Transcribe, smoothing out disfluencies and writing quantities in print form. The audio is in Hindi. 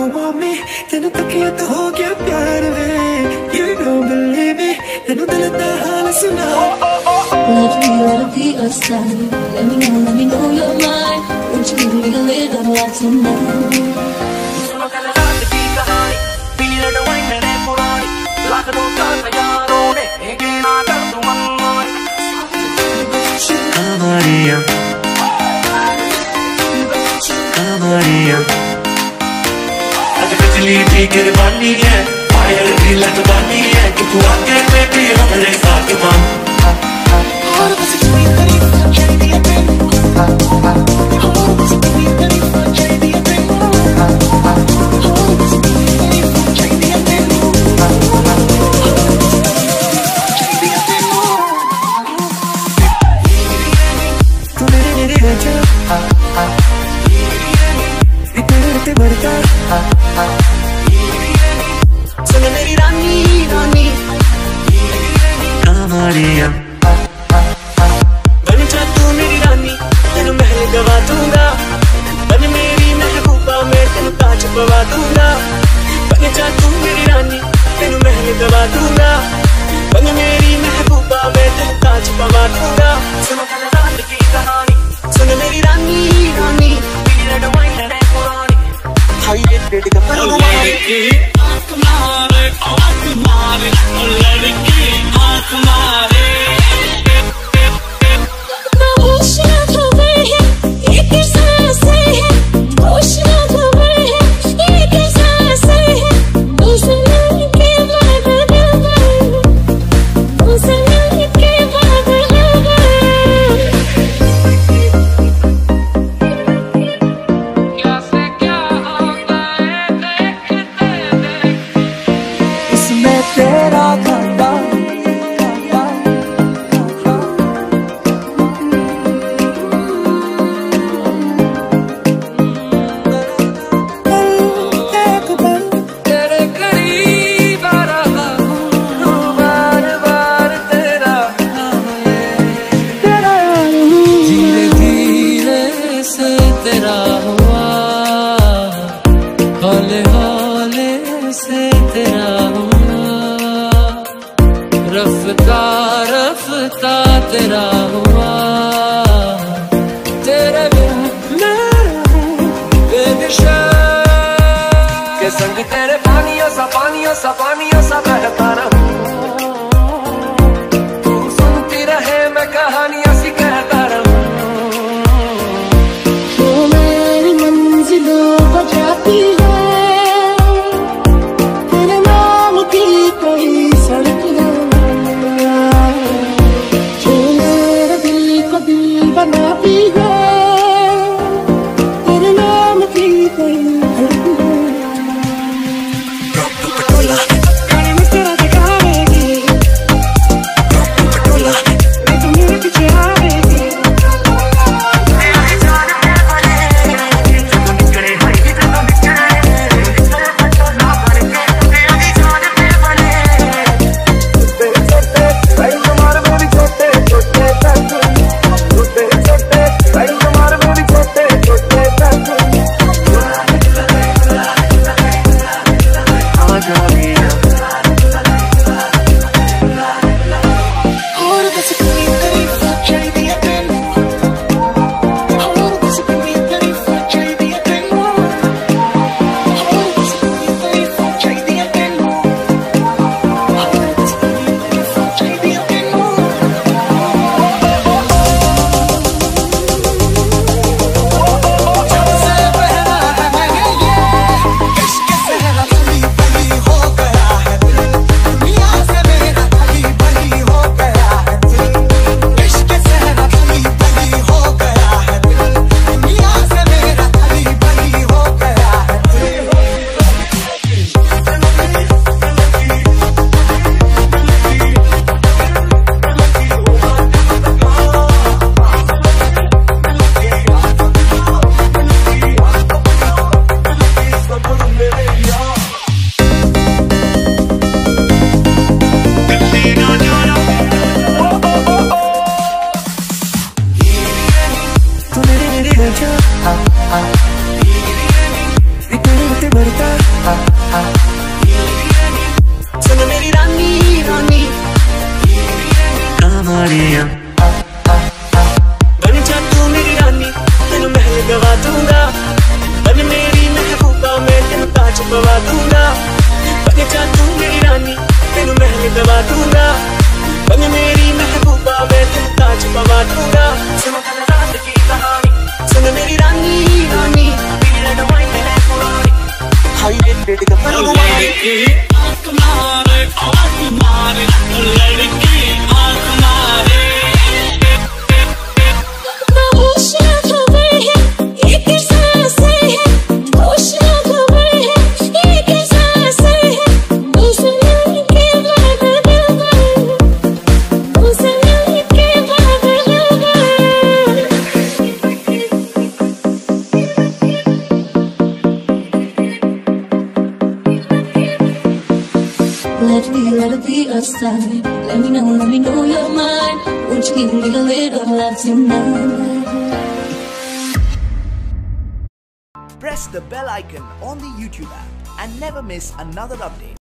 don't want me, तेनू तकिया तो हो गया प्यार वे. You don't believe me, तेनू दिल दा हाल सुना. Let it be a sign. Let me know your mind. Won't you give me a little light tonight? सुनो कल रात की कहानी, पीरियड वाइन ने पुरानी, लाख दो साल यारों ने एक ना कर दूं मनमानी. Maria, Maria. आज बिजली भी गिरवानी है, फायर भी लगवानी है, कि तू आके मैं भी हमारे साथ मां. और बस कोई तारीफ चाहिए है तेनू, और बस कोई तारीफ चाहिए है तेनू, और बस कोई तारीफ चाहिए है तेनू, और बस चाहिए है तेनू. तू मेरी राजा, इतने बढ़ता. सुन मेरी रानी रानी, Maria. बन जा तू मेरी रानी, तेनू महल गवा दूंगा. बन मेरी महबूबा, मैं तेनू ताज पवा दूंगा. बन जा तू मेरी रानी, तेनू महल गवा दूंगा. बन मेरी महबूबा, मैं तेनू ताज पवा दूंगा. सुनो कल रात की कहानी, सुन मेरी रानी रानी, पीरियड वाइन ने पुरानी. हाय ये डेट का लड़की आंख मारे, आंख मारे, लड़की आंख मारे. तेरा खाता एक पल तेरे करीब आ रहा हूँ, बार बार तेरा नाम ले. धीरे धीरे से तेरा हुआ, हौले हौले से तेरा हुआ. रफ्ता रफ्ता तेरा हुआ, तेरे बिन मैं हूँ बेदिशा. के संग तेरे पानियों सा बहता रहूं. तू सुनती रहे मैं कहानियां सी कहता रहूं. तू मेरी मंजिलों को जाती है, तेरे नाम की कोई सड़क है. बनाती है, तेरे नाम की कोई धड़कन. पटोला गाने में तेरा दिखावेगी, पटोला तू मेरे पीछे आवेगी. Verdad. सुन मेरी रानी रानी कामाड़िया बन जा तू मेरी रानी तेनू महल गवा दूंगा बन मेरी महबूबा मैं तेनू ताज पवा दूंगा बन जा तू मेरी रानी तेनू महल गवा दूंगा बन मेरी महबूबा मैं तेनू ताज पवा दूंगा सुनो कल रात की कहानी सुन मेरी रानी रानी पीले दवाई मेरे पुरानी हाई रेटेड गब्बर लड़की आँख मारे लड़की आँख मारे Let it be a sign. Let me know you're mine. Won't you give me a little love tonight? Press the bell icon on the YouTube app and never miss another update.